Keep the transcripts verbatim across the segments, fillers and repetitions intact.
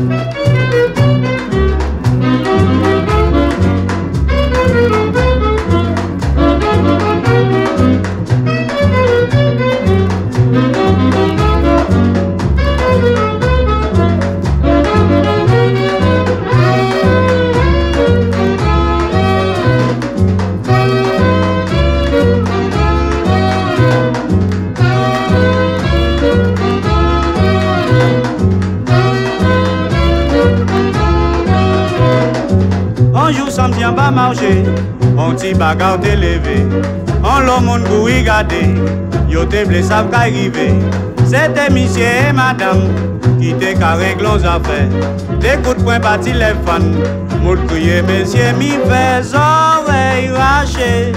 On va marcher, on t'y bagarre te lever. On l'homme on vous regarder, yo te blé savent qu'arriver. C'était monsieur et madame qui te carré nos affaires. Des coups de poing partis les fans, mout crier monsieur mi fait oreilles rachées.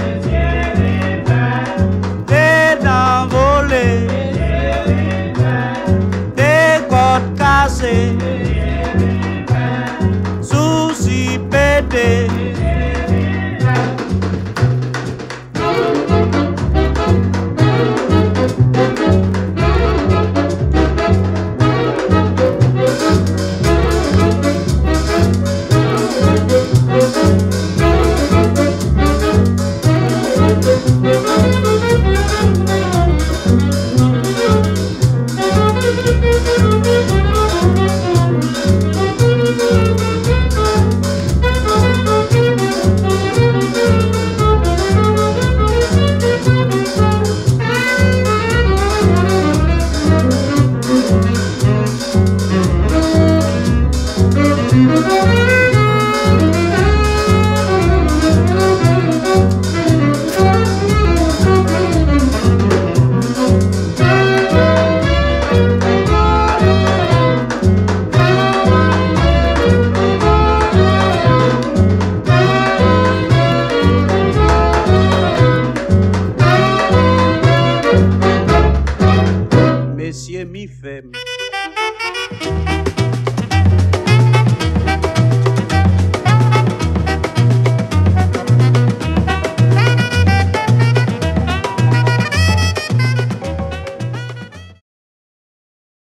Des dents volées, des côtes cassées, soucis pétés. Messieurs mi-femme.